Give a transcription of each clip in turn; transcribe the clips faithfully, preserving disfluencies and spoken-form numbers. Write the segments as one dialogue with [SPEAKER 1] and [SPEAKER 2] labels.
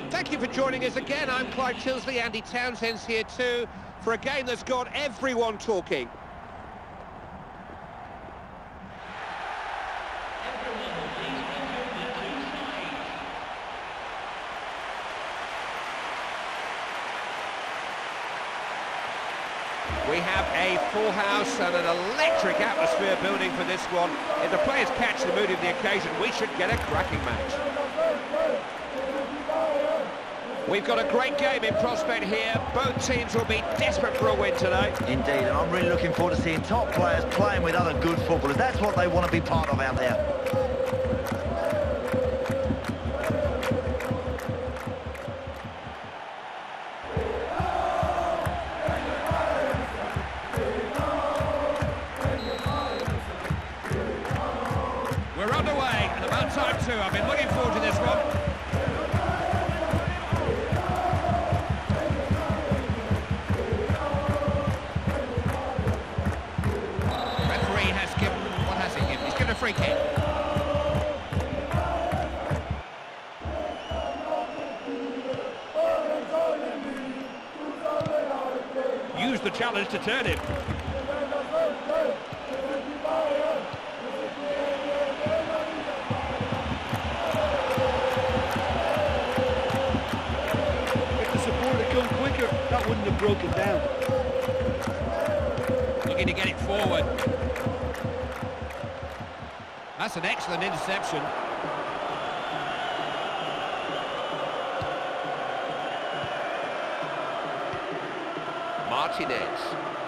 [SPEAKER 1] Thank you for joining us again. I'm Clive Tilsley. Andy Townsend's here too for a game that's got everyone talking. We have a full house and an electric atmosphere building for this one. If the players catch the mood of the occasion, we should get a cracking match. We've got a great game in prospect here. Both teams will be desperate for a win today.
[SPEAKER 2] Indeed, and I'm really looking forward to seeing top players playing with other good footballers. That's what they want to be part of out there.
[SPEAKER 1] We're underway, and about time too. I've been looking forward to this one. Referee has given, what has he given? He's given a free kick. Use the challenge to turn him.
[SPEAKER 3] That wouldn't have broken down.
[SPEAKER 1] Looking to get it forward. That's an excellent interception. Martinez.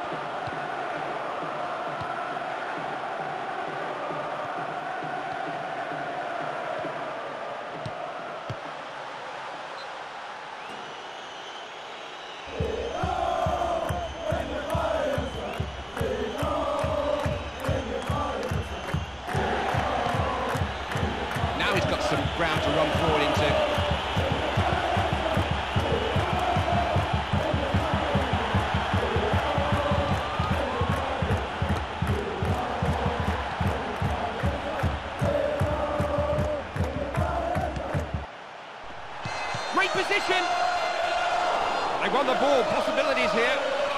[SPEAKER 1] He's got some ground to run forward into. Great position! They won the ball, possibilities here.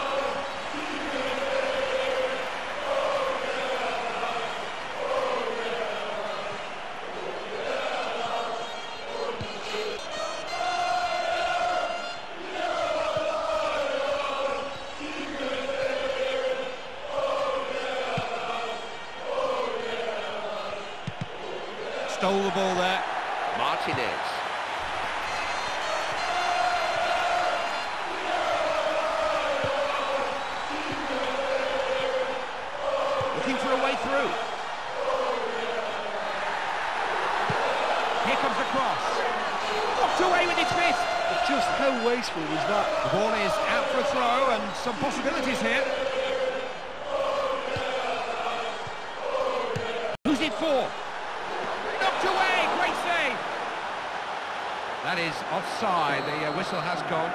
[SPEAKER 1] Stole the ball there. Martinez. Looking for a way through. Here comes the cross. Knocked away with his fist.
[SPEAKER 3] But just how wasteful was that?
[SPEAKER 1] The ball is out for a throw and some possibilities here. Who's it for? Away, great save. That is offside. The uh, whistle has gone.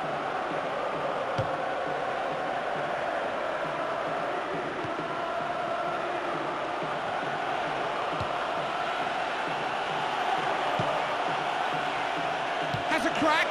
[SPEAKER 1] Has a crack.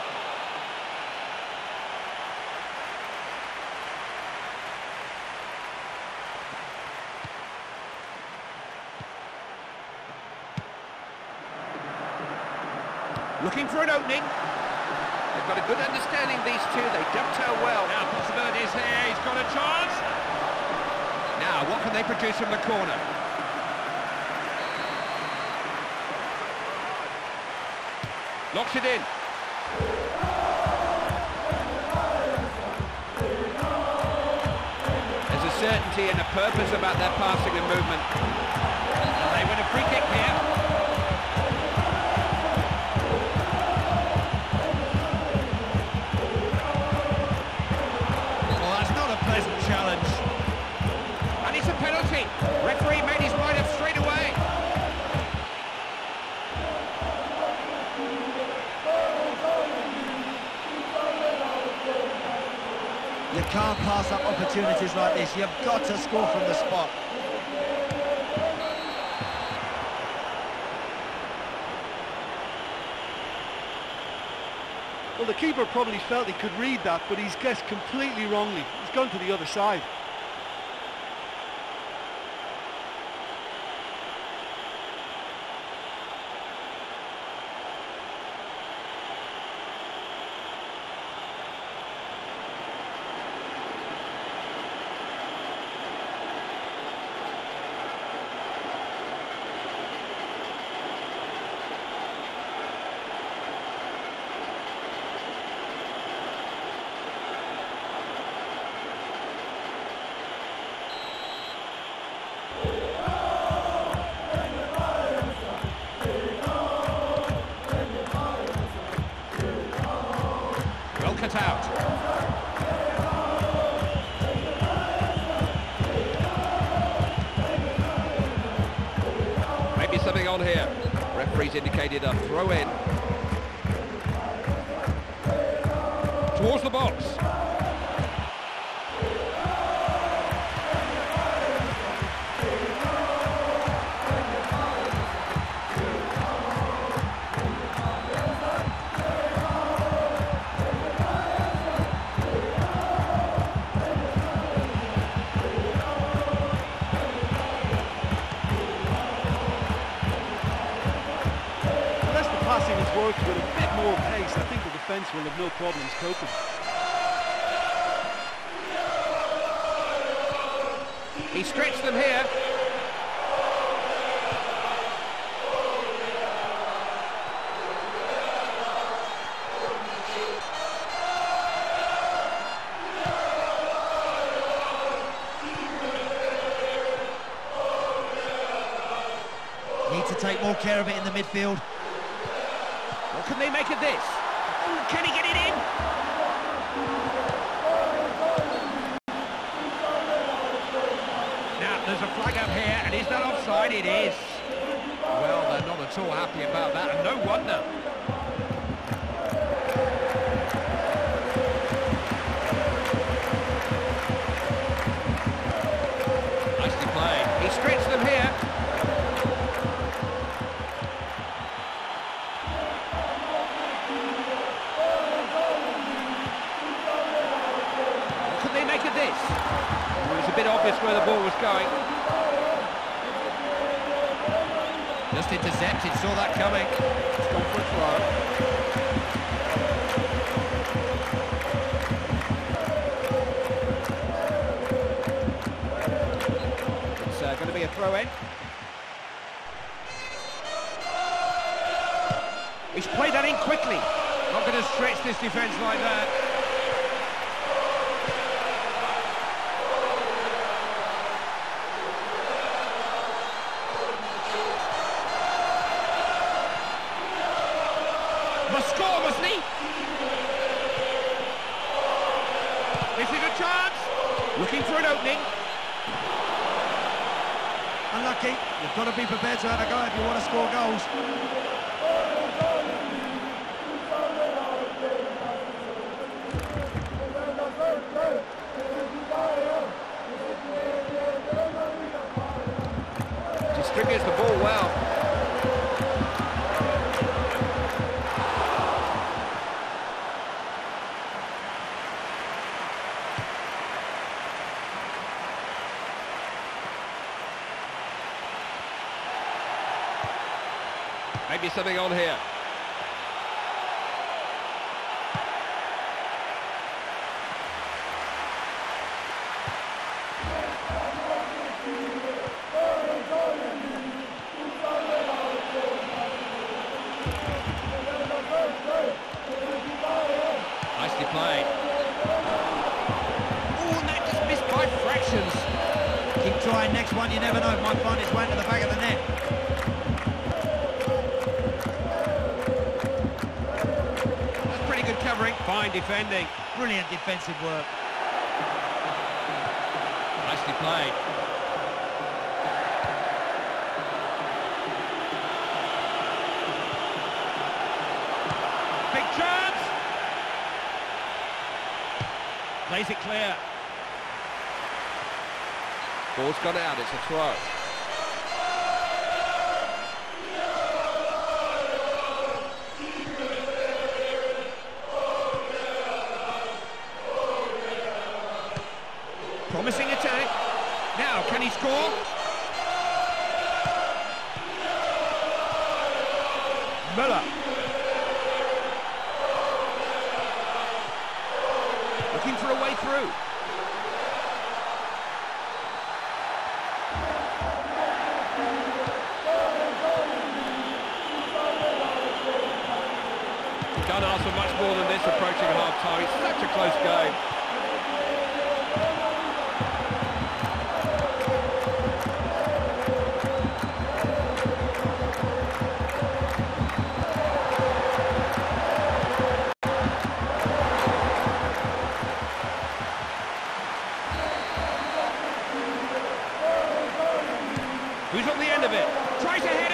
[SPEAKER 1] Looking for an opening. They've got a good understanding, these two. They dovetail well. Now, possibilities here. He's got a chance. Now, what can they produce from the corner? Locks it in. There's a certainty and a purpose about their passing and movement. And they win a free kick here. Challenge. And it's a penalty. Referee made his mind up straight away.
[SPEAKER 2] You can't pass up opportunities like this. You've got to score from the spot.
[SPEAKER 3] Well, the keeper probably felt he could read that, but he's guessed completely wrongly. He's gone to the other side.
[SPEAKER 1] Cut out. Maybe something on here. Referee's indicated a throw in. Towards the box.
[SPEAKER 3] Worked with a bit more pace, I think the defence will have no problems coping.
[SPEAKER 1] He stretched them here.
[SPEAKER 2] Need to take more care of it in the midfield.
[SPEAKER 1] What can they make of this? Ooh, can he get it in? Now, there's a flag up here, and is that offside? It is. Well, they're not at all happy about that, and no wonder. Nicely played. He stretched them here. A bit obvious where the ball was going. Just intercepted, saw that coming. It's gone for a throw. It's uh, going to be a throw in. He's played that in quickly. Not going to stretch this defence like that. Must score, mustn't he? This is a chance. Looking for an opening.
[SPEAKER 2] Unlucky. You've got to be prepared to have a go if you want to score goals.
[SPEAKER 1] Distributes the ball well. Maybe something on here. Nicely played. Oh, and that just missed by fractions.
[SPEAKER 2] Keep trying, next one, you never know, it might find its way to the back of the net.
[SPEAKER 1] Covering, fine defending.
[SPEAKER 2] Brilliant defensive work.
[SPEAKER 1] Nicely played. Big chance! Plays it clear. Ball's gone out, it's a throw. Promising attack. Now, can he score? Müller. Looking for a way through.
[SPEAKER 4] Can't ask for much more than this approaching half-time. It's such a close game.
[SPEAKER 1] Who's on the end of it? Tries a header.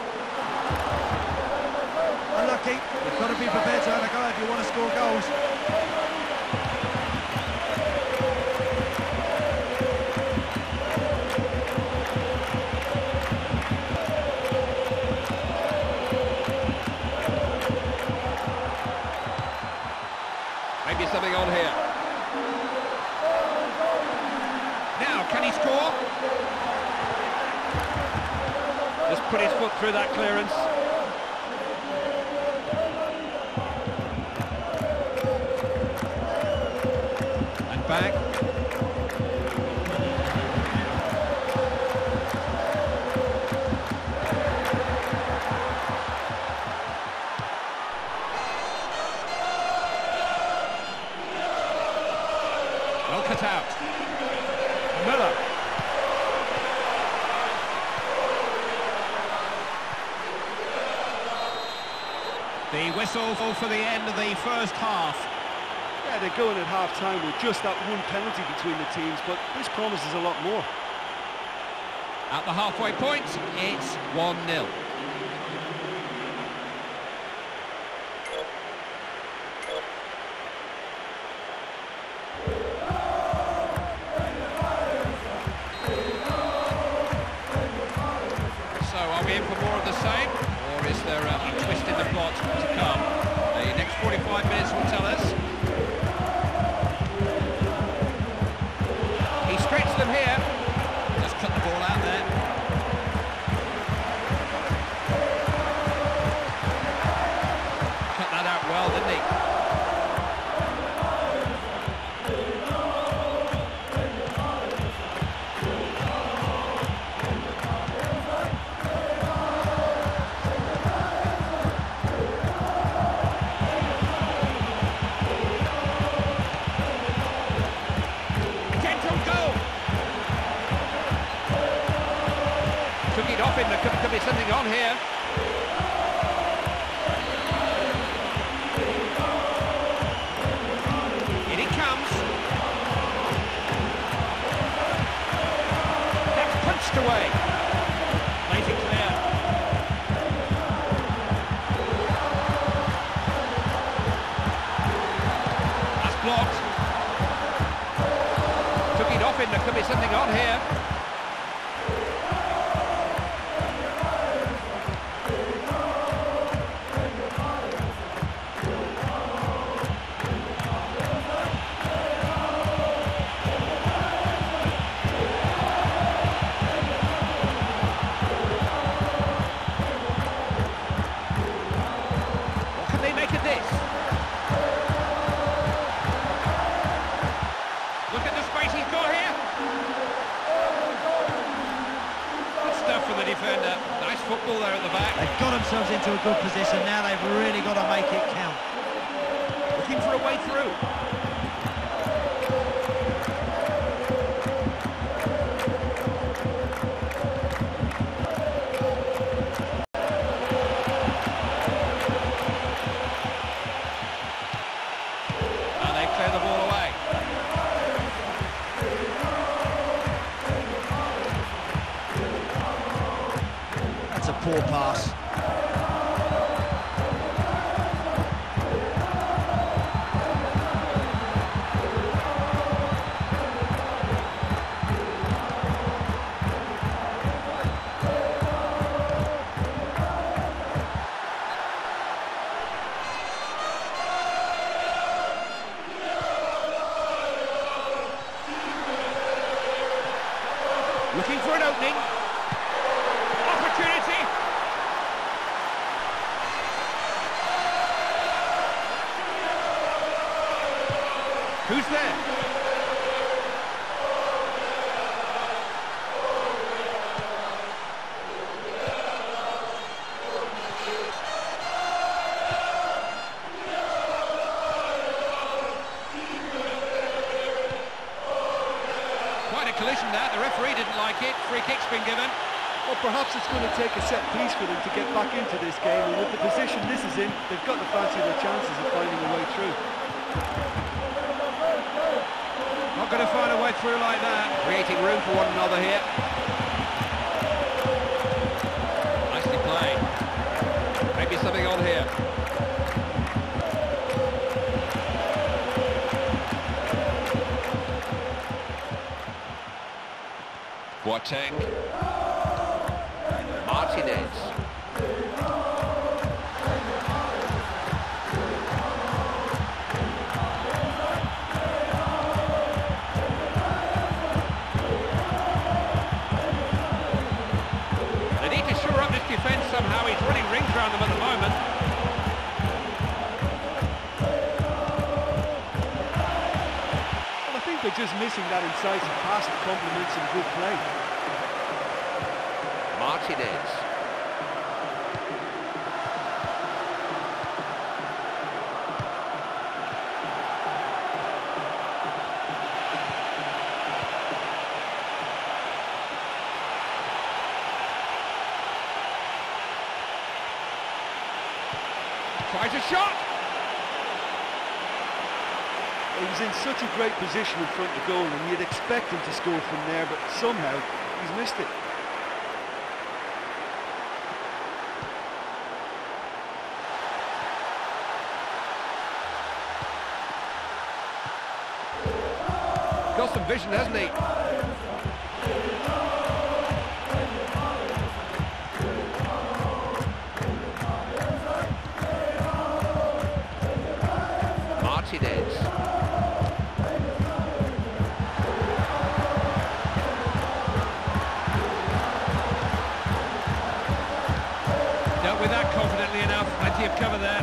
[SPEAKER 2] Unlucky. You've got to be prepared to have a go if you want to score goals.
[SPEAKER 4] Maybe something on here.
[SPEAKER 1] Now, can he score?
[SPEAKER 4] Just put his foot through that clearance.
[SPEAKER 1] And back. Well cut out. Müller. The whistle for the end of the first half.
[SPEAKER 3] Yeah, they're going at half-time with just that one penalty between the teams, but this promises a lot more.
[SPEAKER 1] At the halfway point, it's one nil. So are we in for more of the same, or is there a, a twist in the plot to come? The next forty-five minutes will tell us. He stretched them here. Just cut the ball out there. Cut that out well, didn't he? Took it off him, there could, could be something on here. In he comes. That's punched away. Lays it clear. That's blocked. Took it off him, there could be something on here. Defender. Nice football there at the back.
[SPEAKER 2] They've got themselves into a good position. Now they've really got to make it count.
[SPEAKER 1] Looking for a way through. And they clear the ball away.
[SPEAKER 2] That's a poor pass.
[SPEAKER 1] opening. Opportunity. Who's there? Quite a collision that. The referee didn't like it. Free kick's been given.
[SPEAKER 3] Well, perhaps it's going to take a set piece for them to get back into this game, and with the position this is in, they've got to fancy their chances of finding a way through.
[SPEAKER 4] Not going to find a way through like that.
[SPEAKER 1] Creating room for one another here.
[SPEAKER 4] Nicely played. Maybe something on here.
[SPEAKER 1] Boateng. Martinez. They need to shore up this defence somehow. He's running rings around them at the moment.
[SPEAKER 3] Well, I think they're just missing that incisive pass that complements some good play.
[SPEAKER 1] Martinez. Tries a shot.
[SPEAKER 3] He was in such a great position in front of goal, and you'd expect him to score from there, but somehow he's missed it.
[SPEAKER 1] Got some vision, hasn't he? Martinez.
[SPEAKER 4] Dealt with that confidently enough. Plenty of cover there.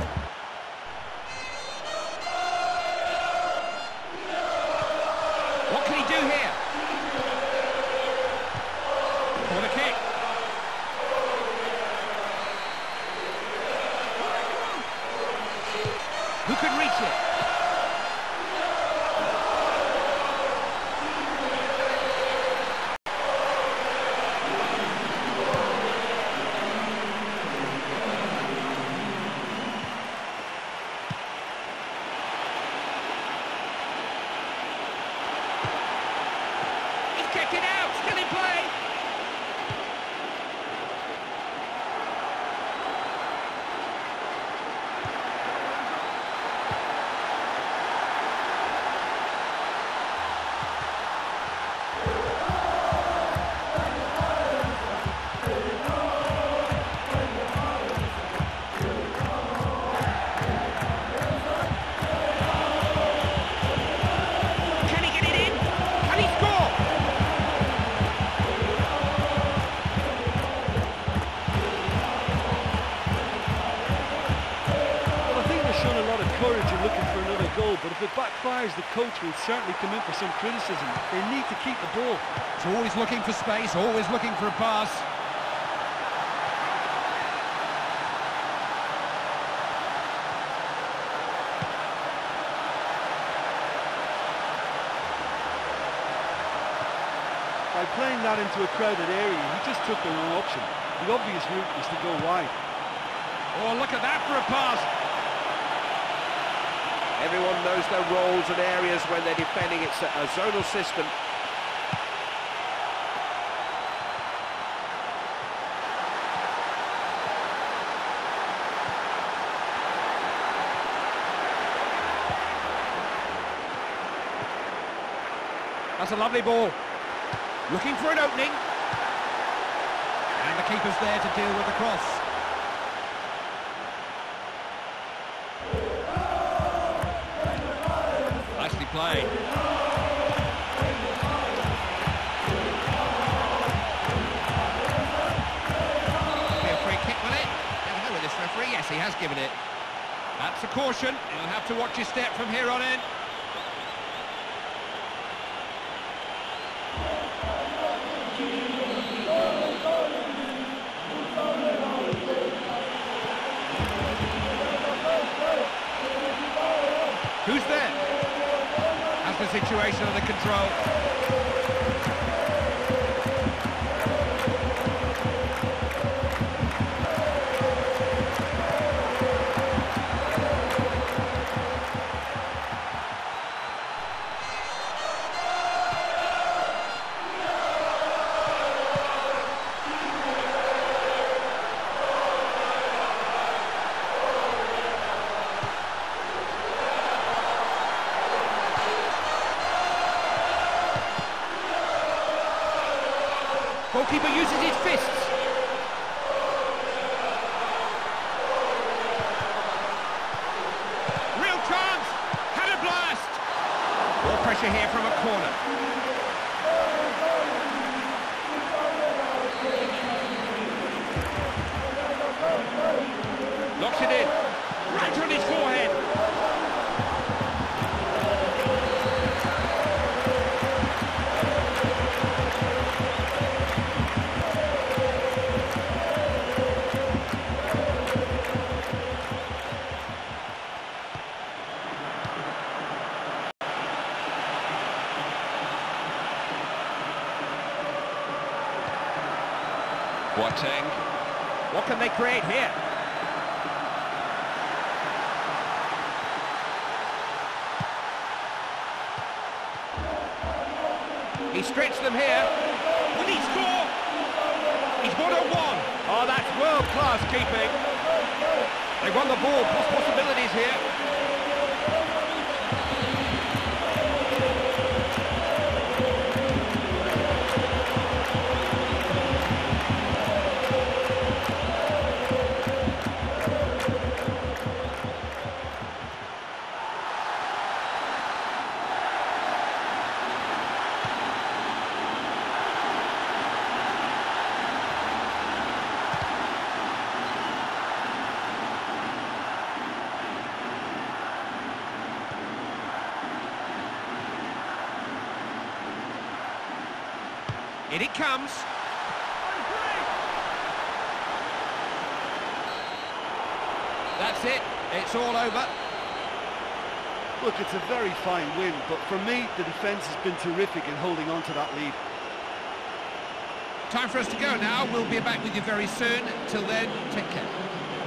[SPEAKER 1] What can he do here?
[SPEAKER 4] Corner kick.
[SPEAKER 1] Who can reach it? He's kicked it out, still in play. Can he get it in? Can he score?
[SPEAKER 3] Well, I think they're showing a lot of courage in looking for another goal, but if it backfires, the coach will certainly come in for some criticism. They need to keep the ball.
[SPEAKER 4] It's always looking for space, always looking for a pass.
[SPEAKER 3] By playing that into a crowded area, he just took the wrong option. The obvious route was to go wide.
[SPEAKER 4] Oh, look at that for a pass.
[SPEAKER 1] Everyone knows their roles and areas when they're defending. It's a, a zonal system.
[SPEAKER 4] That's a lovely ball. Looking for an opening. And the keeper's there to deal with the cross. Nicely played.
[SPEAKER 1] he has given it. That's a caution. He'll have to watch his step from here on in. Who's there? Has the situation under control. Goalkeeper uses his fists. Real chance. Had a blast. More pressure here from a corner. Locks it in. Right on his forehead. Boateng. What can they create here? He stretched them here. Will he score? He's one on one. Oh, that's world-class keeping. They've won the ball. Poss possibilities here. In it comes. That's it. It's all over.
[SPEAKER 3] Look, it's a very fine win, but for me, the defence has been terrific in holding on to that lead.
[SPEAKER 1] Time for us to go now. We'll be back with you very soon. Till then, take care.